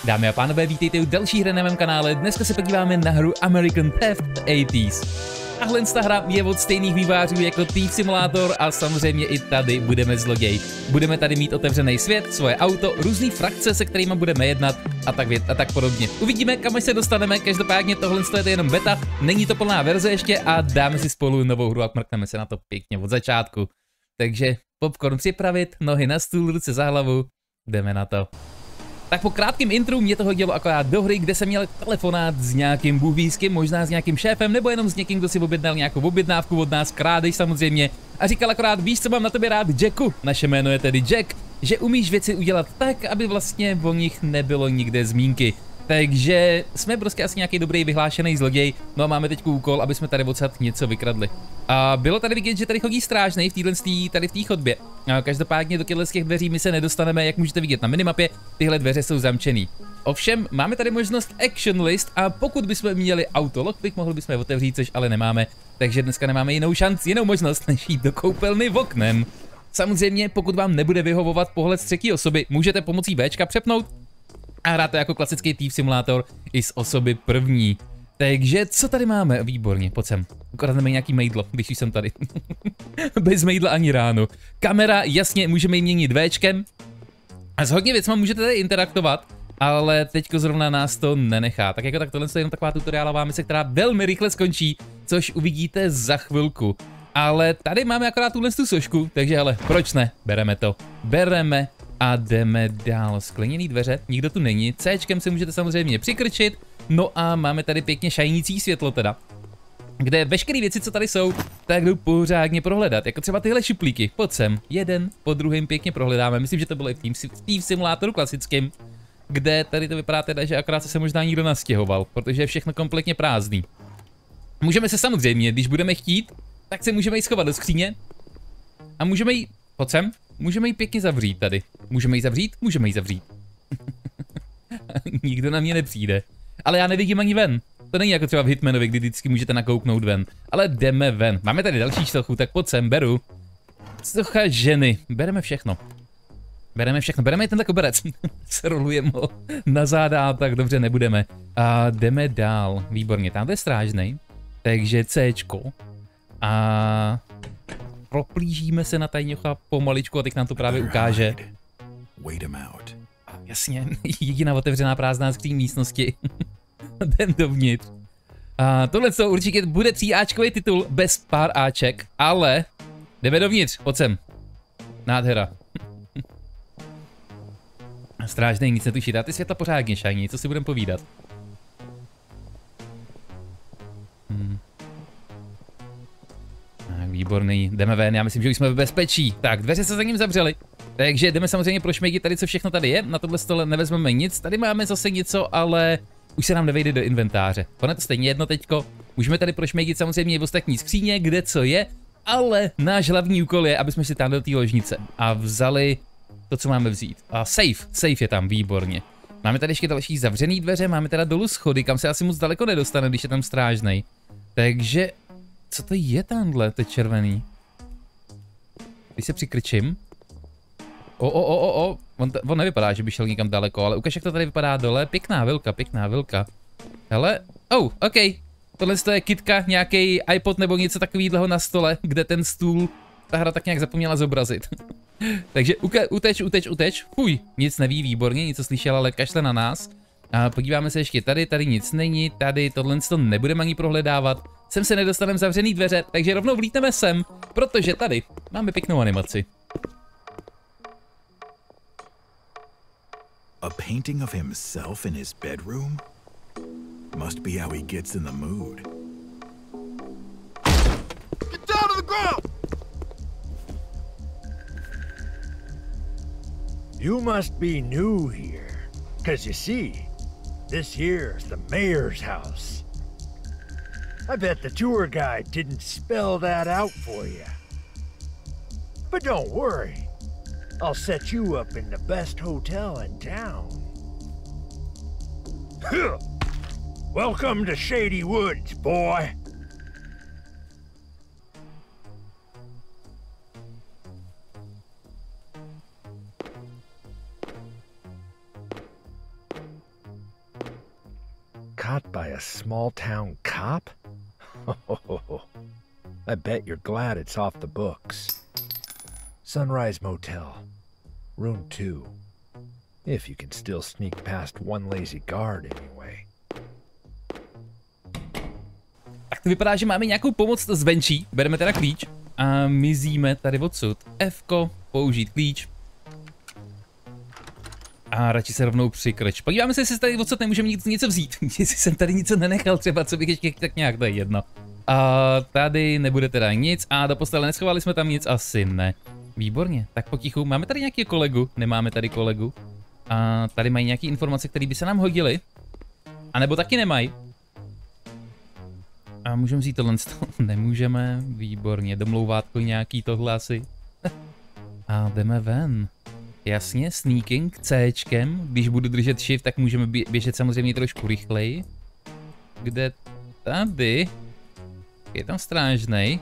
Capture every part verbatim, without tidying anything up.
Dámy a pánové, vítejte u další hry na mém kanále. Dneska se podíváme na hru American Theft osmdesátých. Tahle hra je od stejných vývojářů jako Thief Simulator a samozřejmě i tady budeme zloděj. Budeme tady mít otevřený svět, svoje auto, různé frakce, se kterými budeme jednat a tak, věd, a tak podobně. Uvidíme, kam se dostaneme, každopádně tohle je jenom beta, není to plná verze ještě a dáme si spolu novou hru a mrkneme se na to pěkně od začátku. Takže popcorn připravit, nohy na stůl, ruce za hlavu, jdeme na to. Tak po krátkém intru mě to hodilo akorát do hry, kde jsem měl telefonát s nějakým bůhvíským, možná s nějakým šéfem, nebo jenom s někým, kdo si objednal nějakou objednávku od nás, krádež samozřejmě. A říkal akorát, víš, co mám na tobě rád, Jacku, naše jméno je tedy Jack, že umíš věci udělat tak, aby vlastně o nich nebylo nikde zmínky. Takže jsme prostě asi nějaký dobrý vyhlášený zloděj, no a máme teď úkol, aby jsme tady odsad něco vykradli. A bylo tady vidět, že tady chodí strážnej v téhle tady v té chodbě. A každopádně do těchto z těch dveří my se nedostaneme, jak můžete vidět na minimapě, tyhle dveře jsou zamčený. Ovšem, máme tady možnost action list a pokud bychom měli auto lockpick, mohli bychom je otevřít, což ale nemáme. Takže dneska nemáme jinou šanci, jinou možnost, než jít do koupelny v oknem. Samozřejmě, pokud vám nebude vyhovovat pohled z třetí osoby, můžete pomocí Bčka přepnout a hrát to jako klasický Thief Simulator i z osoby první. Takže co tady máme? Výborně, pojď sem. Ukradneme nějaký mejdlo, když už jsem tady. Bez mejdla ani ráno. Kamera, jasně, můžeme ji měnit Včkem. A s hodně věcma můžete tady interaktovat, ale teďko zrovna nás to nenechá. Tak jako tak tohle je jenom taková tutoriálová mise, která velmi rychle skončí, což uvidíte za chvilku. Ale tady máme akorát tuhle tu sošku, takže ale proč ne? Bereme to. Bereme a jdeme dál. Skleněný dveře, nikdo tu není. Cčkem se můžete samozřejmě přikrčit. No a máme tady pěkně šajnící světlo teda, kde veškeré věci, co tady jsou, tak jdu pořádně prohledat. Jako třeba tyhle šuplíky. Pojď sem. Jeden po druhém pěkně prohledáme. Myslím, že to bylo i v Thief Simulátoru klasickým, kde tady to vypadá teda, že akorát se možná nikdo nastěhoval, protože je všechno kompletně prázdný. Můžeme se samozřejmě, když budeme chtít, tak se můžeme ji schovat do skříně a můžeme ji, pojď sem, můžeme ji pěkně zavřít tady. Můžeme ji zavřít? Můžeme ji zavřít. Nikdo na mě nepřijde. Ale já nevidím ani ven. To není jako třeba v Hitmanovi, kdy vždycky můžete nakouknout ven. Ale jdeme ven. Máme tady další sochu, tak pojď sem, beru. Socha ženy. Bereme všechno. Bereme všechno. Bereme i tenhle koberec. Srolujeme ho na záda, tak dobře nebudeme. A jdeme dál. Výborně, tam je strážnej. Takže Cčko. A proplížíme se na tajňocha pomaličku a teď nám to právě ukáže. Jasně, jediná otevřená prázdná skříň místnosti. Jdem dovnitř. A tohle co určitě bude tříáčkový titul bez pár áček, ale jdeme dovnitř, pojď sem. Nádhera. Strážnej, nic netuší, ty světla pořádně šajní, co si budeme povídat. Hmm. Tak, výborný, jdeme ven, já myslím, že už jsme v bezpečí. Tak, dveře se za ním zavřely. Takže jdeme samozřejmě prošmějit tady, co všechno tady je. Na tohle stole nevezmeme nic. Tady máme zase něco, ale už se nám nevejde do inventáře. Ono to stejně jedno teďko. Můžeme tady prošmějit samozřejmě i v ostatní skříně, kde co je. Ale náš hlavní úkol je, aby jsme si tam do té ložnice a vzali to, co máme vzít. A safe, safe je tam, výborně. Máme tady ještě další zavřený dveře, máme teda dolů schody, kam se asi moc daleko nedostane, když je tam strážnej. Takže, co to je tamhle, to červený? Když se přikrčím. O, o, o, o, o, on, on nevypadá, že by šel někam daleko, ale ukaž, jak to tady vypadá dole, pěkná vilka, pěkná vilka. Hele, oh, ok, tohle je kitka, nějaký iPod nebo něco takového na stole, kde ten stůl ta hra tak nějak zapomněla zobrazit. Takže uka, uteč, uteč, uteč, fuj, nic neví, výborně, něco slyšel, ale kašle na nás. A podíváme se ještě tady, tady nic není, tady tohle to nebudeme ani prohledávat. Sem se nedostaneme zavřený dveře, takže rovnou vlítneme sem, protože tady máme pěknou animaci. A painting of himself in his bedroom? Must be how he gets in the mood. Get down to the ground! You must be new here, 'cause you see, this here's the mayor's house. I bet the tour guide didn't spell that out for you. But don't worry. I'll set you up in the best hotel in town. Welcome to Shady Woods, boy. by a small town cop? I bet you're glad it's off the books. Sunrise Motel, room two. If you can still sneak past one lazy guard anyway. Tak to vypadá, že máme nějakou pomoc zvenčí. Bereme teda klíč a mizíme tady odsud. F-ko, použít klíč. A radši se rovnou přikrč. Podíváme se, jestli tady odsud nemůžeme něco vzít. Jestli jsem tady něco nenechal třeba, co bych ještě tak nějak, to je jedno. A tady nebude teda nic a do postele neschovali jsme tam nic, asi ne. Výborně, tak potichu. Máme tady nějaký kolegu? Nemáme tady kolegu. A tady mají nějaké informace, které by se nám hodily. A nebo taky nemají. A můžeme vzít tohle? Nemůžeme. Výborně, domlouvátko nějaký tohle asi. A jdeme ven. Jasně, sneaking Cčkem. Když budu držet shift, tak můžeme běžet samozřejmě trošku rychleji. Kde? Tady. Je tam strážnej.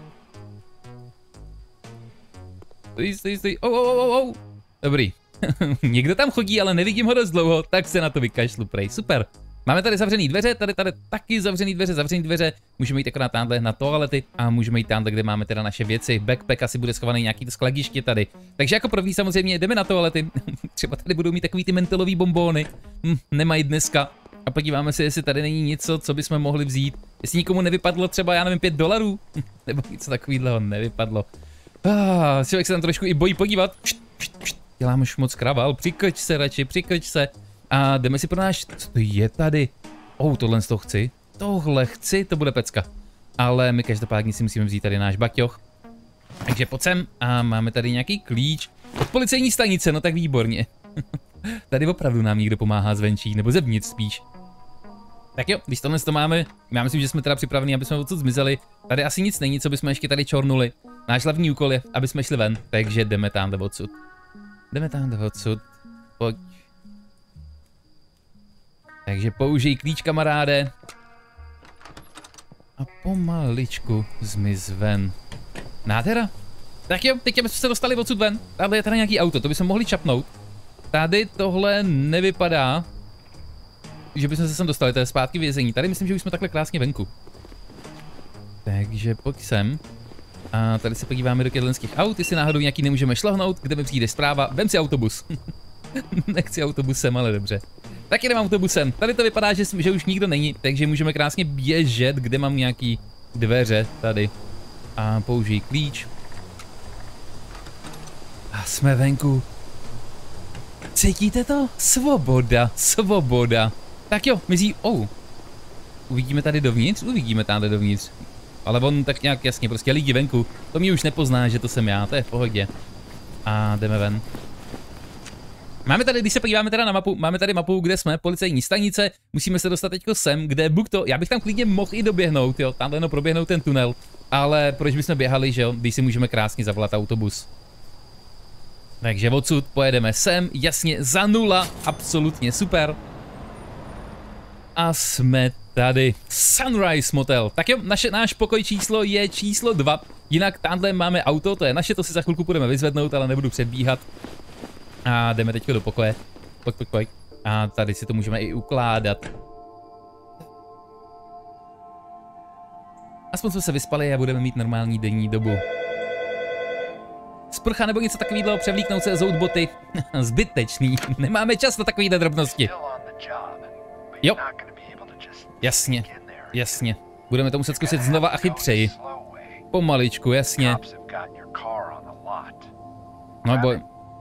Stojí, stojí, stojí. Oh, oh, oh, oh. Dobrý. Někdo tam chodí, ale nevidím ho dost dlouho, tak se na to vykašlu, prej. Super. Máme tady zavřený dveře, tady tady taky zavřený dveře, zavřený dveře. Můžeme jít akorát tamhle na toalety a můžeme jít tamhle, kde máme teda naše věci. Backpack asi bude schovaný nějaký to skladiště tady. Takže jako první samozřejmě jdeme na toalety. Třeba tady budou mít takový ty mentolový bombóny. Hm, nemají dneska. A podíváme se, jestli tady není něco, co bychom mohli vzít. Jestli nikomu nevypadlo třeba, já nevím, pět dolarů. Nebo něco takového nevypadlo. Ah, člověk se tam trošku i bojí podívat. Dělám už moc kraval, přikrč se radši, přikrč se. A jdeme si pro náš, co to je tady? Oh, tohle z toho chci. Tohle chci, to bude pecka. Ale my každopádně si musíme vzít tady náš baťoch. Takže pojď sem a máme tady nějaký klíč. Od policejní stanice, no tak výborně. Tady opravdu nám někdo pomáhá zvenčí, nebo zevnitř spíš. Tak jo, když tohle to máme, já myslím, že jsme teda připraveni, aby jsme odsud zmizeli. Tady asi nic není, co bychom ještě tady čornuli. Náš hlavní úkol je, aby jsme šli ven, takže jdeme tamhle odsud. Jdeme tamhle odsud. Pojď. Takže použij klíč, kamaráde. A pomaličku zmiz ven. Nádhera. Tak jo, teď jsme se dostali odsud ven. Tady je tady nějaký auto, to bychom mohli čapnout. Tady tohle nevypadá, že bychom se sem dostali, to je zpátky vězení. Tady myslím, že už jsme takhle krásně venku. Takže pojď sem. A tady se podíváme do těchto aut, jestli náhodou nějaký nemůžeme šlohnout, kde mi přijde zpráva. Vem si autobus. Nechci autobusem, ale dobře. Tak jdeme autobusem. Tady to vypadá, že, že už nikdo není, takže můžeme krásně běžet, kde mám nějaký dveře tady. A použij klíč. A jsme venku. Cítíte to? Svoboda, svoboda. Tak jo, mizí, oh. Uvidíme tady dovnitř? Uvidíme tady dovnitř. Ale on tak nějak jasně, prostě lidi venku. To mě už nepozná, že to jsem já, to je v pohodě. A jdeme ven. Máme tady, když se podíváme teda na mapu, máme tady mapu, kde jsme, policejní stanice, musíme se dostat teďko sem, kde buk to, já bych tam klidně mohl i doběhnout, jo, tamhle no proběhnout ten tunel, ale proč bychom běhali, že jo, když si můžeme krásně zavolat autobus. Takže odsud pojedeme sem, jasně za nula, absolutně super. A jsme tady, Sunrise Motel, tak jo, naše, náš pokoj číslo je číslo dva, jinak tamhle máme auto, to je naše, to si za chvilku budeme vyzvednout, ale nebudu předbíhat. A jdeme teďko do pokoje. Pojď, pojď, pojď. A tady si to můžeme i ukládat. Aspoň jsme se vyspali a budeme mít normální denní dobu. Sprcha nebo něco takového, převlíknout se, zout boty. Zbytečný. Nemáme čas na takovýhle drobnosti. Jo. Jasně. Jasně. Budeme to muset zkusit znova a chytřeji. Pomaličku, jasně. No boj.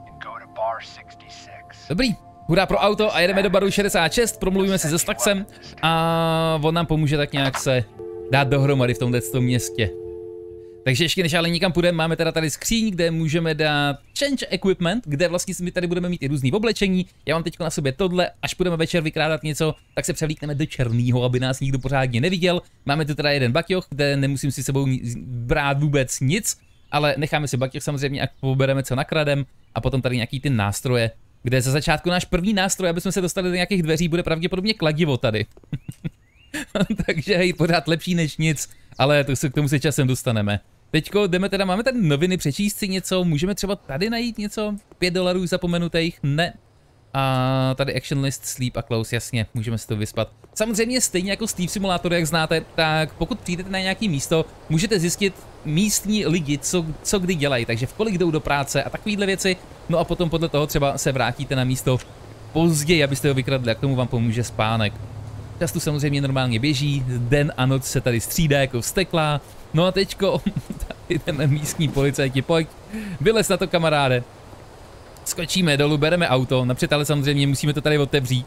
Dobrý, hurá pro auto a jedeme do baru šedesát šest, promluvíme si se Staxem a on nám pomůže tak nějak se dát dohromady v tomhle městě. Takže ještě než ale nikam půjdeme, máme teda tady skříň, kde můžeme dát change equipment, kde vlastně my tady budeme mít i různý oblečení. Já mám teď na sobě tohle, až budeme večer vykrádat něco, tak se převlíkneme do černýho, aby nás nikdo pořádně neviděl. Máme tu teda jeden baťoch, kde nemusím si sebou brát vůbec nic, ale necháme si baťoch samozřejmě a pobereme co nakradem a potom tady nějaký ty nástroje, kde za začátku náš první nástroj, aby jsme se dostali do nějakých dveří, bude pravděpodobně kladivo tady. Takže hej, pořád lepší než nic, ale to se, k tomu se časem dostaneme. Teďko jdeme teda, máme tady noviny, přečíst si něco, můžeme třeba tady najít něco, pět dolarů zapomenutých, ne. A tady action list, sleep a close, jasně, můžeme si to vyspat. Samozřejmě stejně jako Steve Simulator, jak znáte, tak pokud přijdete na nějaké místo, můžete zjistit místní lidi, co, co kdy dělají, takže v kolik jdou do práce a takovéhle věci. No a potom podle toho třeba se vrátíte na místo později, abyste ho vykradli, a k tomu vám pomůže spánek. Čas tu samozřejmě normálně běží, den a noc se tady střídá jako vzteklá. No a teďko, tady ten místní policajti, pojď, vylez na to, kamaráde. Skočíme dolů, bereme auto, napřed ale samozřejmě musíme to tady otevřít.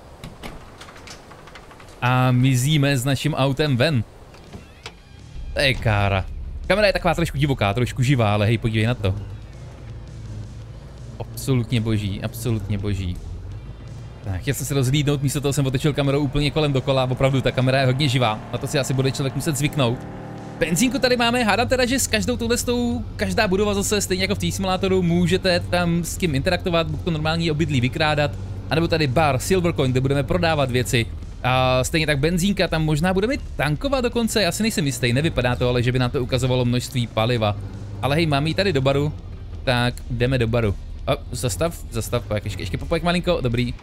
A mizíme s naším autem ven. To je kára. Kamera je taková trošku divoká, trošku živá, ale hej, podívej na to. Absolutně boží, absolutně boží. Tak, chtěl jsem se rozhlídnout, místo toho jsem otočil kamerou úplně kolem dokola, opravdu ta kamera je hodně živá, na to si asi bude člověk muset zvyknout. Benzínku tady máme, hádám teda, že s každou touhletou, každá budova zase stejně jako v té simulátoru, můžete tam s kým interaktovat, buď to normální obydlí vykrádat, anebo tady bar, Silvercoin, kde budeme prodávat věci. A stejně tak benzínka, tam možná budeme tankovat dokonce, já si nejsem jistý, nevypadá to, ale že by nám to ukazovalo množství paliva. Ale hej, máme ji tady do baru, tak jdeme do baru. O, zastav, zastav, ještě, ještě popojek malinko, dobrý.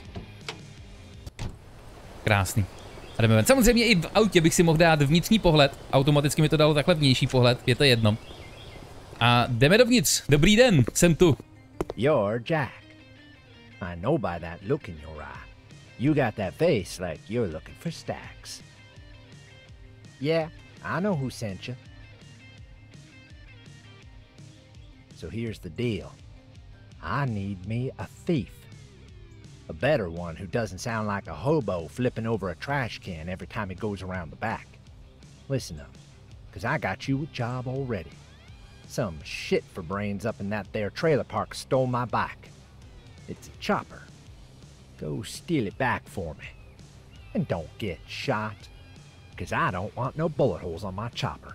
Krásný. A jdeme ven. Samozřejmě i v autě bych si mohl dát vnitřní pohled, automaticky mi to dalo takhle vnější pohled, je to jedno. A jdeme dovnitř, dobrý den, jsem tu. You're Jack. I know by that look in your eye. You got that face like you're looking for stacks. Yeah, I know who sent you. So here's the deal. I need me a thief. A better one who doesn't sound like a hobo flipping over a trash can every time he goes around the back. Listen up, cause I got you a job already. Some shit for brains up in that there trailer park stole my bike. It's a chopper. Go steal it back for me. And don't get shot, cause I don't want no bullet holes on my chopper.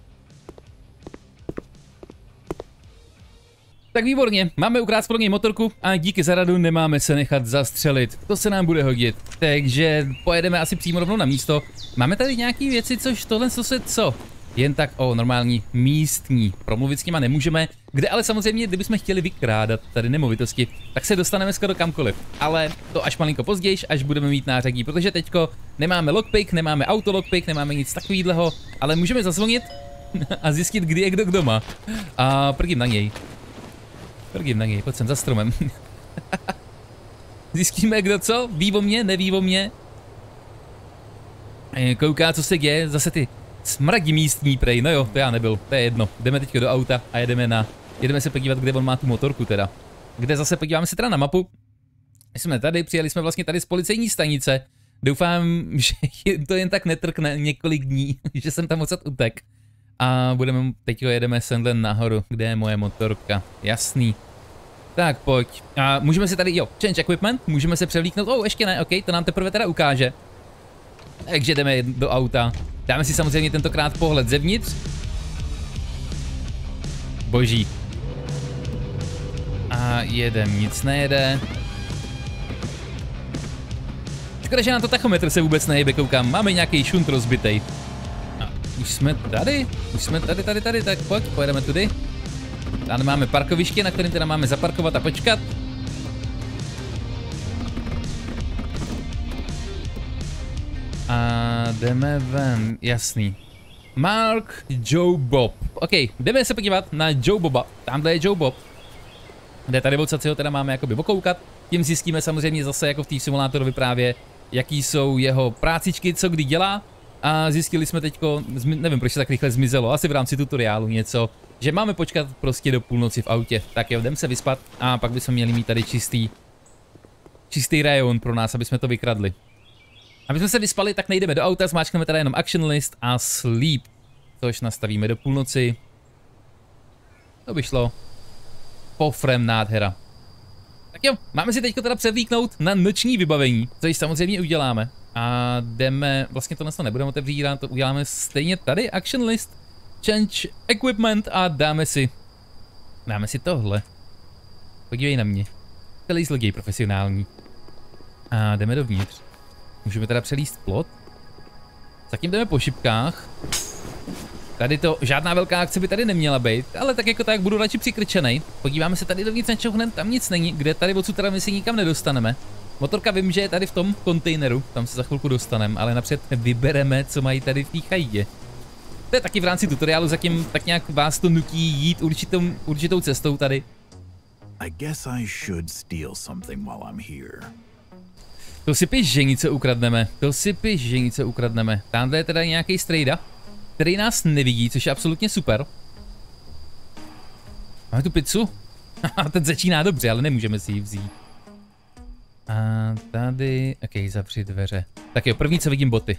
Tak výborně, máme ukrást pro něj motorku a díky za radu nemáme se nechat zastřelit. To se nám bude hodit, takže pojedeme asi přímo rovnou na místo. Máme tady nějaký věci, což tohle co se co? Jen tak o normální místní. Promluvit s nima nemůžeme, kde ale samozřejmě, kdybychom chtěli vykrádat tady nemovitosti, tak se dostaneme skoro kamkoliv. Ale to až malinko později, až budeme mít nářadí, protože teďko nemáme lockpick, nemáme auto lockpick, nemáme nic takového, ale můžeme zazvonit a zjistit, kdy je kdo k doma. A prgím na něj. Prgím na něj, pojď sem za stromem. Zjistíme, kdo co, ví o mě, neví o mě. Kouká, co se děje, zase ty smradi místní prej, no jo, to já nebyl, to je jedno. Jdeme teď do auta a jedeme na, jedeme se podívat, kde on má tu motorku teda. Kde zase podíváme se teda na mapu. Jsme tady, přijeli jsme vlastně tady z policejní stanice. Doufám, že to jen tak netrkne několik dní, že jsem tam odsud utek. A budeme, teď jedeme semhle nahoru, kde je moje motorka, jasný. Tak pojď, a můžeme si tady, jo, change equipment, můžeme se převlíknout, oh, ještě ne, ok, to nám teprve teda ukáže. Takže jdeme do auta, dáme si samozřejmě tentokrát pohled zevnitř. Boží. A jedem, nic nejede. Škoda, že nám to tachometr se vůbec nejebe, koukám, máme nějaký šunt rozbitej. Už jsme tady, už jsme tady, tady, tady, tak pojď, pojedeme tudy. Tady máme parkoviště, na kterém teda máme zaparkovat a počkat. A jdeme ven, jasný. Mark Joe Bob. OK, jdeme se podívat na Joe Boba. Tamhle je Joe Bob. Kde tady odsaď si ho teda máme jakoby okoukat. Tím zjistíme samozřejmě zase jako v té simulátorovi právě, jaký jsou jeho prácičky, co kdy dělá. A zjistili jsme teďko, nevím proč se tak rychle zmizelo, asi v rámci tutoriálu něco, že máme počkat prostě do půlnoci v autě. Tak jo, jdem se vyspat a pak bychom měli mít tady čistý, čistý rajon pro nás, aby jsme to vykradli. Aby jsme se vyspali, tak nejdeme do auta, zmáčkneme teda jenom action list a sleep, což nastavíme do půlnoci. To by šlo. Pofrem nádhera. Tak jo, máme si teďko teda převlíknout na noční vybavení, což samozřejmě uděláme. A jdeme, vlastně tohle to nebudeme otevřírat, to uděláme stejně tady, action list, change equipment a dáme si, dáme si tohle. Podívej na mě, celý zloděj profesionální. A jdeme dovnitř. Můžeme teda přelíst plot. Zatím jdeme po šipkách. Tady to, žádná velká akce by tady neměla být, ale tak jako tak budu radši přikrčenej. Podíváme se tady dovnitř, nečouhnem, tam nic není, kde tady odsud teda my si nikam nedostaneme. Motorka vím, že je tady v tom kontejneru, tam se za chvilku dostaneme, ale napřed vybereme, co mají tady v té chajdě. To je taky v rámci tutoriálu, zatím tak nějak vás to nutí jít určitou, určitou cestou tady. I guess I should steal something while I'm here. To si piš, že něco ukradneme, to si piš, že něco ukradneme. Tamhle je teda nějaký strejda, který nás nevidí, což je absolutně super. Máme tu pizzu? Ten začíná dobře, ale nemůžeme si ji vzít. A tady, ok, zavři dveře. Tak jo, první co vidím, boty.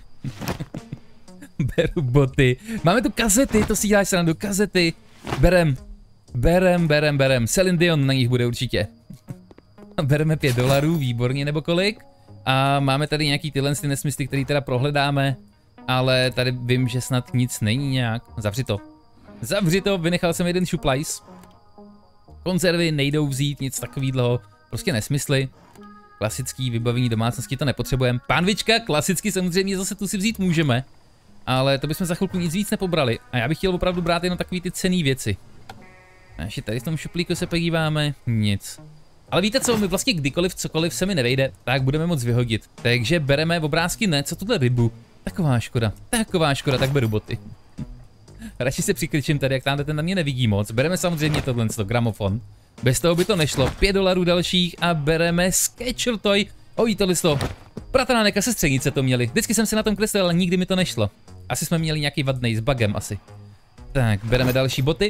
Beru boty. Máme tu kazety, to si děláš srandu, kazety. Berem, berem, berem, berem. Celine Dion na nich bude určitě. Bereme pět dolarů, výborně, nebo kolik. A máme tady nějaký tyhle ty nesmysly, který teda prohledáme. Ale tady vím, že snad nic není nějak. Zavři to. Zavři to, vynechal jsem jeden šuplajs. Konzervy nejdou vzít, nic takového. Prostě nesmysly. Klasický vybavení domácnosti to nepotřebujeme. Pánvička, klasicky samozřejmě zase tu si vzít můžeme. Ale to bychom za chvilku nic víc nepobrali. A já bych chtěl opravdu brát jenom takový ty cenné věci. A ještě tady v tom šuplíku se podíváme. Nic. Ale víte co, my vlastně kdykoliv cokoliv se mi nevejde, tak budeme moc vyhodit. Takže bereme obrázky, ne, co tuhle rybu. Taková škoda, taková škoda, tak beru boty. Radši se přikryčím tady, jak tamhle ten na mě nevidí moc. Bereme samozřejmě tohle gramofon. Bez toho by to nešlo. pět dolarů dalších a bereme Sketcher Toy. Oj, tohle to. Bratránek a sestřenice to měli. Vždycky jsem si na tom kreslil, ale nikdy mi to nešlo. Asi jsme měli nějaký vadnej s bugem asi. Tak, bereme další boty.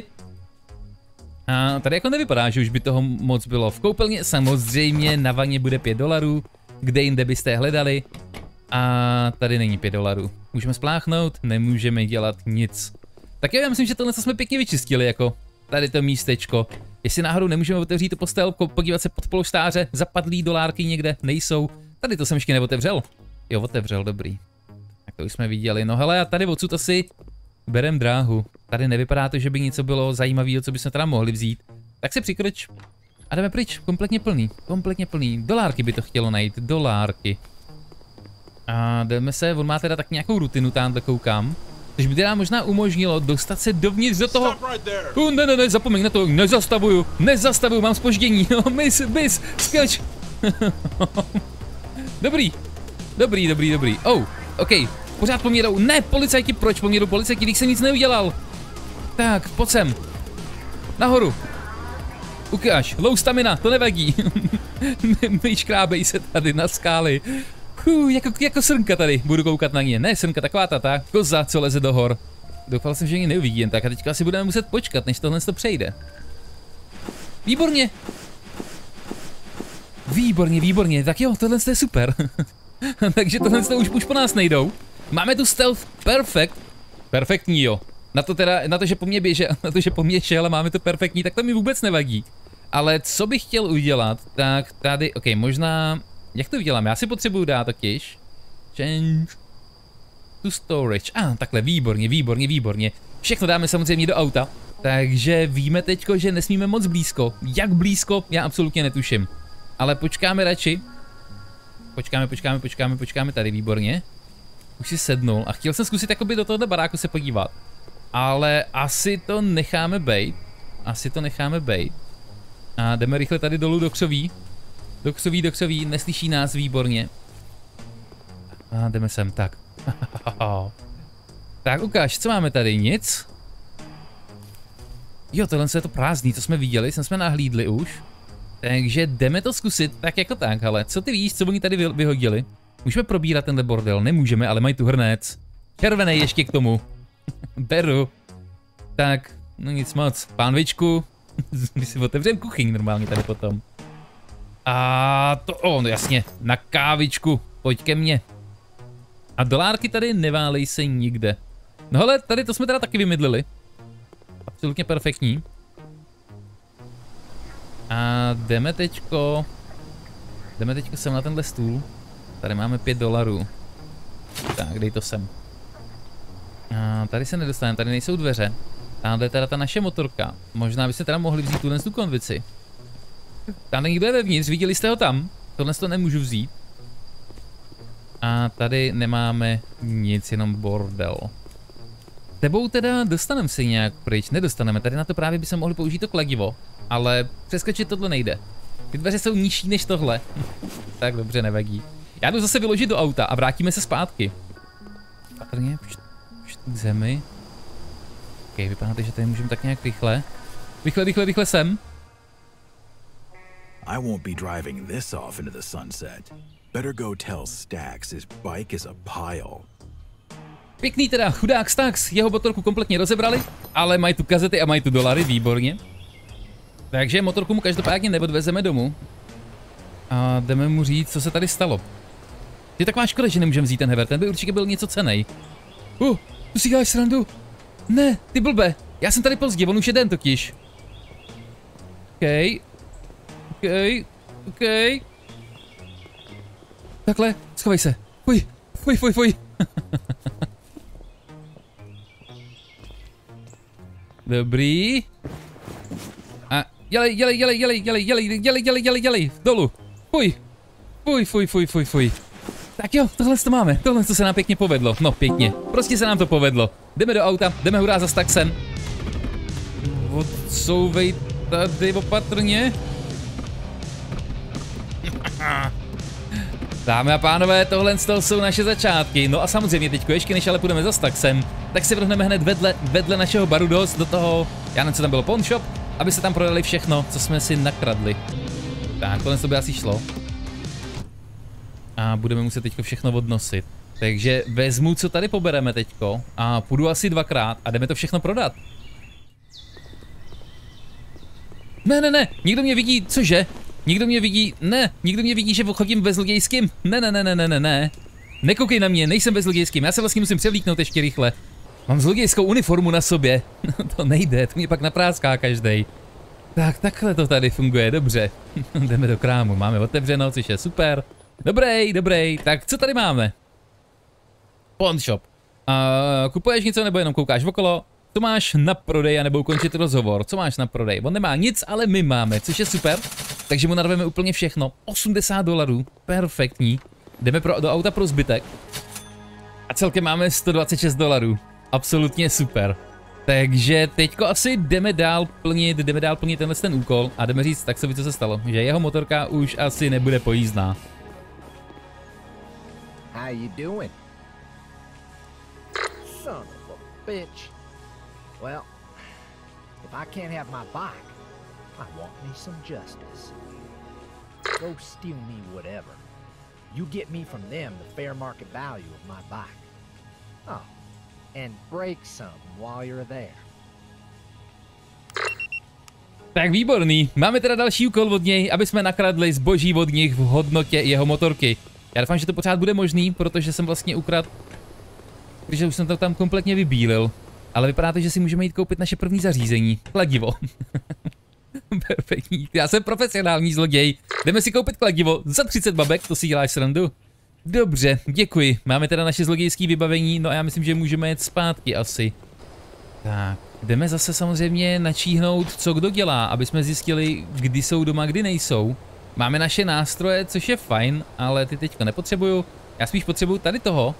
A tady jako nevypadá, že už by toho moc bylo. V koupelně samozřejmě na vaně bude pět dolarů. Kde jinde byste je hledali? A tady není pět dolarů. Můžeme spláchnout? Nemůžeme dělat nic. Tak jo, já myslím, že tohle jsme pěkně vyčistili, jako tady to místečko. Jestli náhodou nemůžeme otevřít tu postel, podívat se pod polštáře, zapadlý dolárky někde nejsou. Tady to jsem ještě neotevřel. Jo, otevřel, dobrý. Tak to už jsme viděli. No hele, a tady odsud asi berem dráhu. Tady nevypadá to, že by něco bylo zajímavého, co bychom teda mohli vzít. Tak si přikroč. A jdeme pryč, kompletně plný, kompletně plný. Dolárky by to chtělo najít, dolárky. A jdeme se, on má teda tak nějakou rutinu, tamhle koukám. Což by teda možná umožnilo dostat se dovnitř do toho. Uh, ne, ne, ne, zapomeň na to, nezastavuju, nezastavuju, mám zpoždění. No, mis, mis, skoč. Dobrý, dobrý, dobrý, dobrý. Oh, ok, pořád po mě jdou. Ne, policajti, proč po mě jdou policajti, když jsem nic neudělal? Tak, pojď sem. Nahoru. Ukáž, low stamina, to nevadí. Myškrábej se tady na skály. Uh, jako, jako srnka tady, budu koukat na ně. Ne, srnka, taková ta, ta koza, co leze do hor. Doufal jsem, že ji neuvidí jen tak a teďka asi budeme muset počkat, než tohle to přejde. Výborně. Výborně, výborně, tak jo, tohle je super. Takže tohle to už, už po nás nejdou. Máme tu stealth perfect. Perfektní, jo. Na to teda, na to, že po mě běže, na to, že po mě šel, máme to perfektní, tak to mi vůbec nevadí. Ale co bych chtěl udělat, tak tady, ok, možná... Jak to udělám? Já si potřebuju dát totiž. Change to storage. A, ah, takhle, výborně, výborně, výborně. Všechno dáme samozřejmě do auta. Takže víme teďko, že nesmíme moc blízko. Jak blízko, já absolutně netuším. Ale počkáme radši. Počkáme, počkáme, počkáme, počkáme tady, výborně. Už si sednul a chtěl jsem zkusit jakoby do tohoto baráku se podívat. Ale asi to necháme bejt. Asi to necháme bejt. A jdeme rychle tady dolů do křoví. Do křoví, do křoví, neslyší nás, výborně. A jdeme sem, tak. Tak ukáž, co máme tady, nic? Jo, tohle je to prázdný, co jsme viděli, jsem jsme nahlídli už. Takže jdeme to zkusit, tak jako tak, ale co ty víš, co oni tady vyhodili? Můžeme probírat tenhle bordel, nemůžeme, ale mají tu hrnec. Červený ještě k tomu. Beru. Tak, no nic moc, pánvičku. My si otevřeme kuchyň normálně tady potom. A to, o, no jasně, na kávičku, pojď ke mně. A dolárky tady neválej se nikde. No hele, tady to jsme teda taky vymydlili. Absolutně perfektní. A jdeme teďko, jdeme teďko sem na tenhle stůl. Tady máme pět dolarů. Tak, dej to sem. A tady se nedostaneme, tady nejsou dveře. Tamhle je teda ta naše motorka. Možná byste teda mohli vzít tuhle tu konvici. Tam někdo je vevnitř, viděli jste ho tam? Tohle to nemůžu vzít. A tady nemáme nic, jenom bordel. Tebou teda dostaneme si nějak pryč, nedostaneme, tady na to právě by se mohli použít to kladivo. Ale přeskočit tohle nejde. Ty dveře jsou nižší než tohle. Tak dobře, nevadí. Já jdu zase vyložit do auta a vrátíme se zpátky. Patrně, k zemi. Ok, vypadá to, že tady můžeme tak nějak rychle. Rychle, rychle, rychle sem. I won't be driving this off into the sunset. Better go tell Stax his bike is a pile. Pěkný teda, chudák Stax, jeho motorku kompletně rozebrali, ale mají tu kazety a mají tu dolary, výborně. Takže motorku mu každopádně neodvezeme domů. A jdeme mu říct, co se tady stalo. Je taková škoda, že nemůžeme vzít ten hever, ten by určitě byl něco cennej. Uh, tu si děláš srandu? Ne, ty blbe, já jsem tady pozdě, on už je den totiž. OK. OK, OK. Takhle, schovej se. Fuj, fuj, fuj, fuj. Dobrý. A dělej, dělej, dělej, dělej, dělej, dělej, dělej, dělej, dělej, dělej, dolů. Fuj. Fuj, fuj, fuj, fuj, fuj. Tak jo, tohle to máme, tohle to se nám pěkně povedlo, no pěkně, prostě se nám to povedlo. Jdeme do auta, jdeme hurá za Staxem. Odsouvej tady opatrně. Dámy a pánové, tohle jsou naše začátky. No a samozřejmě teďko, ještě než ale půjdeme za Staxem, tak se vrhneme hned vedle, vedle našeho baru dost do toho, já nevím, co tam bylo, pawn shop, aby se tam prodali všechno, co jsme si nakradli. Tak, tohle to by asi šlo. A budeme muset teďko všechno odnosit. Takže vezmu, co tady pobereme teďko a půjdu asi dvakrát a jdeme to všechno prodat. Ne, ne, ne, někdo mě vidí, cože? Někdo mě vidí, ne, někdo mě vidí, že chodím ve zlodějským. Ne, ne, ne, ne, ne, ne, ne. Nekoukej na mě, nejsem ve zlodějským, já se vlastně musím převlíknout ještě rychle. Mám zlodějskou uniformu na sobě. To nejde, to mě pak napráská každej. Tak, takhle to tady funguje, dobře. Jdeme do krámu, máme otevřeno, což je super. Dobrý, dobrý, tak co tady máme? Pawn shop. Uh, kupuješ něco nebo jenom koukáš okolo? Co máš na prodej a nebo ukončit rozhovor? Co máš na prodej? On nemá nic, ale my máme, což je super. Takže mu narveme úplně všechno. osmdesát dolarů, perfektní. Jdeme pro, do auta pro zbytek. A celkem máme sto dvacet šest dolarů. Absolutně super. Takže teďko asi jdeme dál plnit, jdeme dál plnit tenhle ten úkol a jdeme říct Staxovi, co se stalo. Že jeho motorka už asi nebude pojízdná. How you doing? Son of a bitch. Well, if I can't have my bike, I want me some justice. Go steal me whatever. You get me from them the fair market value of my bike. Oh, and break some while you're there. Tak výborný, máme teda další úkol od něj, aby jsme nakradli zboží od nich v hodnotě jeho motorky. Já doufám, že to pořád bude možný, protože jsem vlastně ukradl, protože už jsem to tam kompletně vybílil. Ale vypadá to, že si můžeme jít koupit naše první zařízení. Kladivo. Perfektní. Já jsem profesionální zloděj. Jdeme si koupit kladivo za třicet babek, to si děláš srandu? Dobře, děkuji. Máme teda naše zlodějské vybavení, no a já myslím, že můžeme jet zpátky asi. Tak, jdeme zase samozřejmě načíhnout, co kdo dělá, aby jsme zjistili, kdy jsou doma, kdy nejsou. Máme naše nástroje, což je fajn, ale ty teďka nepotřebuju. Já spíš potřebuju tady toho.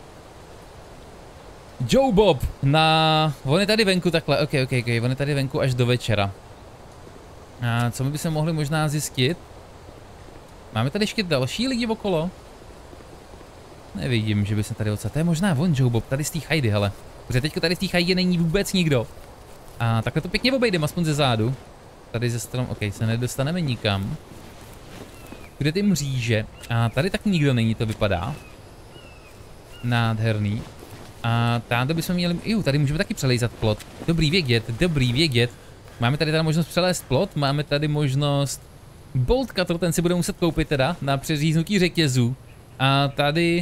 Joe Bob na... On je tady venku takhle, ok, ok, ok, on je tady venku až do večera. A co my bychom mohli možná zjistit? Máme tady ještě další lidi okolo? Nevidím, že by se tady odsaď. To je možná on, Joe Bob, tady z té chajdy, hele. Protože teďko tady z té chajdy není vůbec nikdo. A takhle to pěkně obejdem, aspoň ze zádu. Tady ze strom, ok, se nedostaneme nikam. Kde ty mříže? A tady tak nikdo není, to vypadá. Nádherný. A tady bychom měli, jo, tady můžeme taky přelejzat plot. Dobrý vědět, dobrý vědět. Máme tady teda možnost přelézt plot, máme tady možnost bolt cutter, ten si budeme muset koupit teda na přeříznutí řetězů. A tady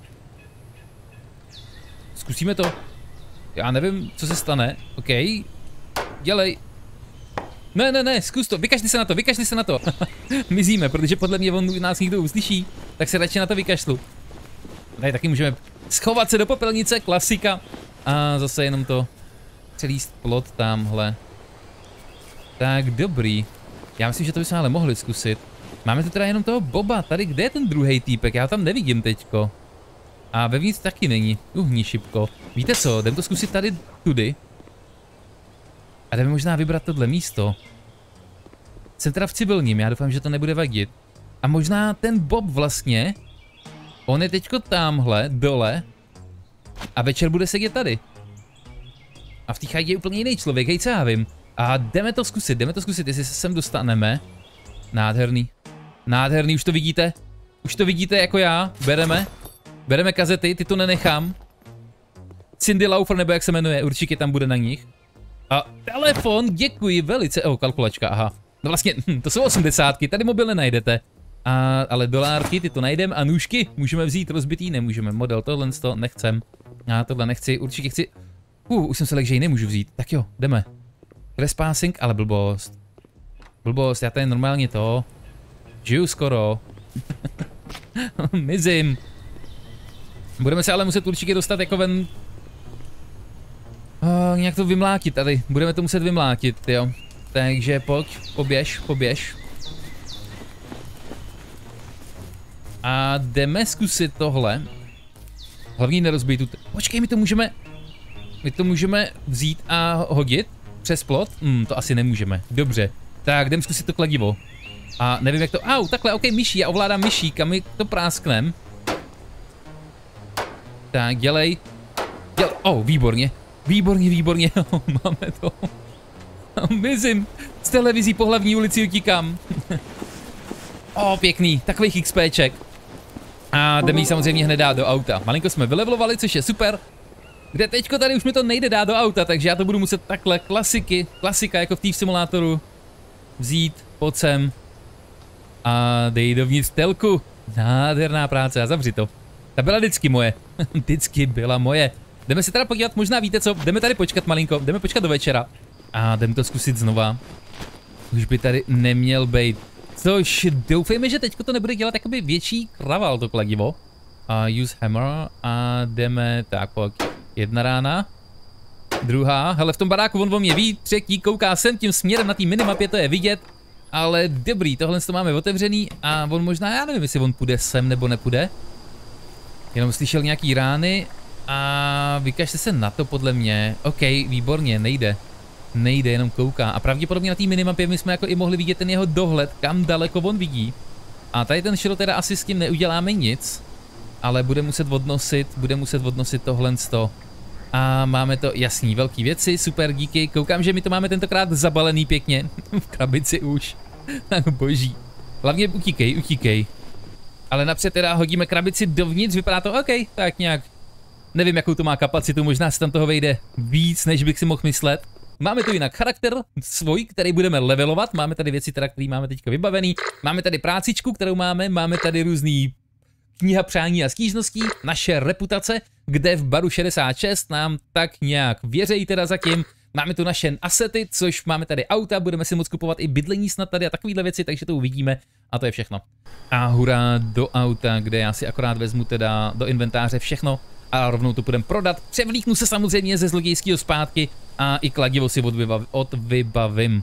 zkusíme to. Já nevím, co se stane. OK. Dělej. Ne, ne, ne, zkus to, vykašli se na to, vykašli se na to. Mizíme, protože podle mě on nás někdo uslyší, tak se radši na to vykašlu. Tady taky můžeme schovat se do popelnice, klasika. A zase jenom to přelíst plot tamhle. Tak dobrý. Já myslím, že to bychom ale mohli zkusit. Máme tu teda jenom toho Boba, tady kde je ten druhý týpek, já tam nevidím teďko. A vevnitř taky není, uhní šipko. Víte co, jdem to zkusit tady tudy. A jdeme možná vybrat tohle místo. Jsem teda v civilním, já doufám, že to nebude vadit. A možná ten Bob vlastně, on je teďko tamhle, dole, a večer bude sedět tady. A v té chatě je úplně jiný člověk, hej, co já vím. A jdeme to zkusit, jdeme to zkusit, jestli se sem dostaneme. Nádherný. Nádherný, už to vidíte? Už to vidíte jako já, bereme. Bereme kazety, ty to nenechám. Cindy Lauper, nebo jak se jmenuje, určitě tam bude na nich. A telefon, děkuji velice, oh, kalkulačka, aha. No vlastně, hm, to jsou osmdesátky, tady mobil nenajdete. A, ale dolárky, ty to najdeme a nůžky můžeme vzít, rozbitý nemůžeme, model tohle to nechcem. Já tohle nechci, určitě chci. Uh, už jsem se lekl, že ji nemůžu vzít, tak jo, jdeme. Trespassing, ale blbost. Blbost, já tady normálně to. Žiju skoro. Mizím. Budeme se ale muset určitě dostat jako ven. Uh, nějak to vymlátit tady, budeme to muset vymlátit, jo. Takže pojď, poběž, poběž. A jdeme zkusit tohle. Hlavně nerozbít tu... Počkej, my to můžeme... My to můžeme vzít a hodit přes plot? Hmm, to asi nemůžeme. Dobře. Tak, jdem zkusit to kladivo. A nevím jak to... Au, takhle, ok, myší, já ovládám myší, kam my to prásknem. Tak, dělej. Dělej. Oh, výborně. Výborně, výborně. Máme to. Mizím. Z televizí po hlavní ulici utíkám. O, oh, pěkný. Takových XPček. A jdeme jí samozřejmě hned dát do auta. Malinko jsme vylevlovali, což je super. Kde teďko tady už mi to nejde dát do auta, takže já to budu muset takhle klasiky, klasika jako v Thief Simulátoru. Vzít, pojď sem. A dej dovnitř telku. Nádherná práce a zavři to. Ta byla vždycky moje. Vždycky byla moje. Jdeme se teda podívat, možná víte co, jdeme tady počkat malinko, jdeme počkat do večera. A jdeme to zkusit znova. Už by tady neměl být. Což doufejme, že teďko to nebude dělat jakoby větší kraval to kladivo. Uh, use hammer a jdeme, tak pojď. Jedna rána. Druhá, hele v tom baráku on o mě ví, třetí, kouká sem tím směrem na té minimapě, to je vidět. Ale dobrý, tohle to máme otevřený a on možná, já nevím, jestli on půjde sem nebo nepůjde. Jenom slyšel nějaký rány a vykažte se na to podle mě. OK, výborně, nejde. Nejde, jenom kouká. A pravděpodobně na té minimapě my jsme jako i mohli vidět ten jeho dohled, kam daleko on vidí. A tady ten šrot teda asi s tím neuděláme nic. Ale bude muset odnosit, bude muset odnosit tohle sto. A máme to, jasný, velký věci, super, díky. Koukám, že my to máme tentokrát zabalený pěkně. V krabici už. Tak boží. Hlavně utíkej, utíkej. Ale napřed teda hodíme krabici dovnitř, vypadá to OK, tak nějak. Nevím, jakou to má kapacitu, možná se tam toho vejde víc, než bych si mohl myslet. Máme tu jinak charakter svůj, který budeme levelovat, máme tady věci, teda, které máme teďka vybavený. Máme tady prácičku, kterou máme, máme tady různý kniha přání a stížností, naše reputace, kde v baru šedesát šest nám tak nějak věřejí teda zatím. Máme tu naše asety, což máme tady auta, budeme si moct kupovat i bydlení snad tady a takovýhle věci, takže to uvidíme a to je všechno. A hurá do auta, kde já si akorát vezmu teda do inventáře všechno a rovnou to půjdem prodat. Převlíknu se samozřejmě ze zlodějského zpátky a i kladivo si odvybav, odvybavím.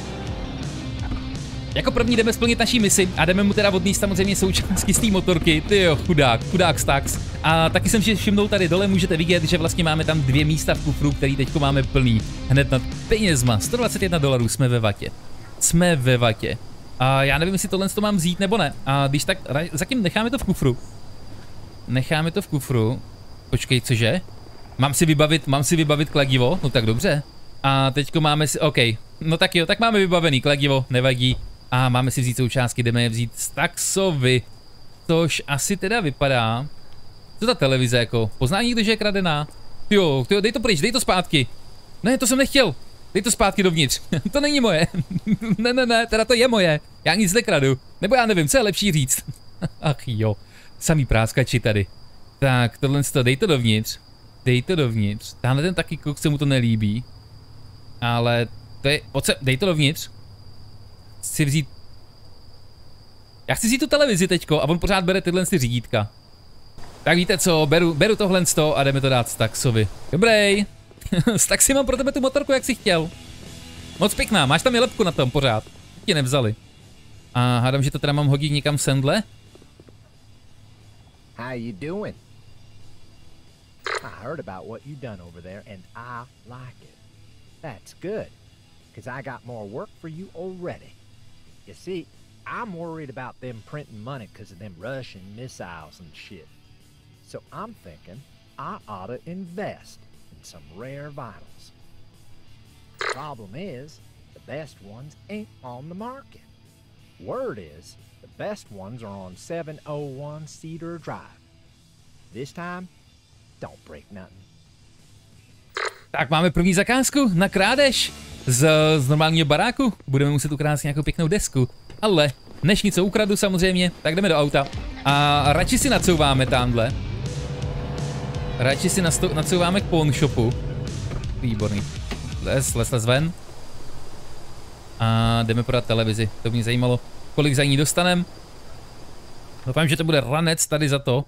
Jako první jdeme splnit naší misi a jdeme mu teda odníst samozřejmě součástky z té motorky. Tyjo, chudák, chudák Stax. A taky jsem si všimnul tady dole, můžete vidět, že vlastně máme tam dvě místa v kufru, který teďko máme plný. Hned nad penězma, sto dvacet jedna dolarů, jsme ve vatě. Jsme ve vatě. A já nevím, jestli tohle to mám vzít nebo ne. A když tak, zatím necháme to v kufru. Necháme to v kufru. Počkej, cože? Mám si vybavit, mám si vybavit kladivo? No tak dobře. A teďko máme si, OK. No tak jo, tak máme vybavený kladivo, nevadí. A máme si vzít součástky, jdeme je vzít z Staxovi. Což asi teda vypadá. Co ta televize jako? Pozná někdo, že je kradená? Jo, tyjo, dej to pryč, dej to zpátky. Ne, to jsem nechtěl. Dej to zpátky dovnitř. To není moje. Ne, ne, ne, teda to je moje. Já nic nekradu. Nebo já nevím, co je lepší říct. Ach jo, samý práskači tady. Tak, tohle to, dej to dovnitř. Dej to dovnitř. Táhle ten taky kluk se mu to nelíbí. Ale to je, oce, dej to dovnitř. Chci vzít... Já chci vzít tu televizi teďko a on pořád bere tyhle ty řídítka. Tak víte co, beru, beru tohle sto a jdeme to dát Staxovi. Dobrý. Staxi, mám pro tebe tu motorku, jak jsi chtěl. Moc pěkná, máš tam je lepku na tom pořád. Ti nevzali. A hádám, že to teda mám hodit někam semhle. How you doing? I heard about what you done over there and I like it. That's good, because I got more work for you already. You see, I'm worried about them printing money because of them Russian missiles and shit. So I'm thinking I ought to invest in some rare vitals. The problem is, the best ones ain't on the market. Word is, the best ones are on seven oh one Cedar Drive. This time, don't break nothing. Tak máme první zakázku na krádež z, z normálního baráku. Budeme muset ukrást nějakou pěknou desku. Ale než něco ukradu samozřejmě, tak jdeme do auta. A radši si nacouváme tamhle. Radši si nacouváme k pawn shopu. Výborný. Les, les, les ven. A jdeme prodat televizi. To mě zajímalo, kolik za ní dostanem. Doufám, že to bude ranec tady za to.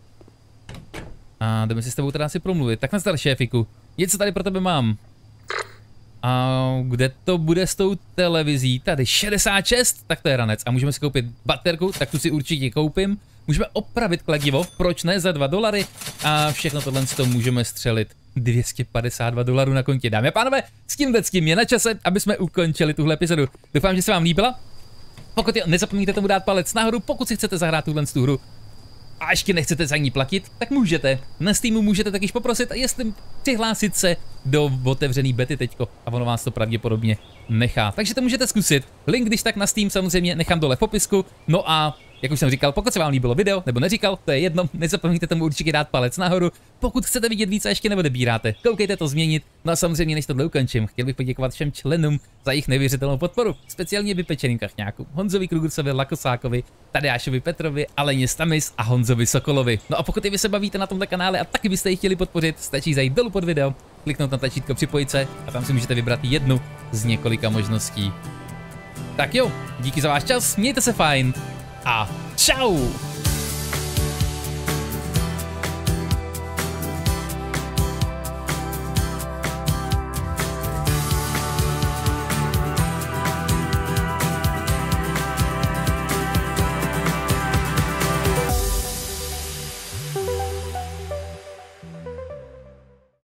A jdeme si s tebou teda asi promluvit. Tak nazdar, šéfiku. Něco tady pro tebe mám. A kde to bude s tou televizí? Tady šedesát šest, tak to je ranec. A můžeme si koupit baterku, tak tu si určitě koupím. Můžeme opravit kladivo, proč ne, za dva dolary. A všechno tohle z toho můžeme střelit. dvě stě padesát dva dolarů na kontě. Dámy a pánové, s tímhle s tím je na čase, aby jsme ukončili tuhle epizodu. Doufám, že se vám líbila. Pokud jo, nezapomeňte tomu dát palec nahoru, pokud si chcete zahrát tuhle tu hru. A ještě nechcete za ní platit, tak můžete. Na Steamu můžete takyž poprosit, jestli přihlásit se do otevřený bety teďko. A ono vás to pravděpodobně nechá. Takže to můžete zkusit. Link, když tak na Steam samozřejmě nechám dole v popisku. No a jak už jsem říkal, pokud se vám líbilo video, nebo neříkal, to je jedno, nezapomeňte tomu určitě dát palec nahoru. Pokud chcete vidět víc a ještě neodebíráte, koukejte to změnit. No a samozřejmě, než tohle ukončím, chtěl bych poděkovat všem členům za jejich neuvěřitelnou podporu. Speciálně vypečeným kachňákům, Honzovi Krugurcovi, Lakosákovi, Tadeášovi Petrovi, Aleně Stamis a Honzovi Sokolovi. No a pokud i vy se bavíte na tomto kanále a taky byste ji chtěli podpořit, stačí zajít dolů pod video, kliknout na tlačítko připojit se a tam si můžete vybrat jednu z několika možností. Tak jo, díky za váš čas, mějte se fajn a čau!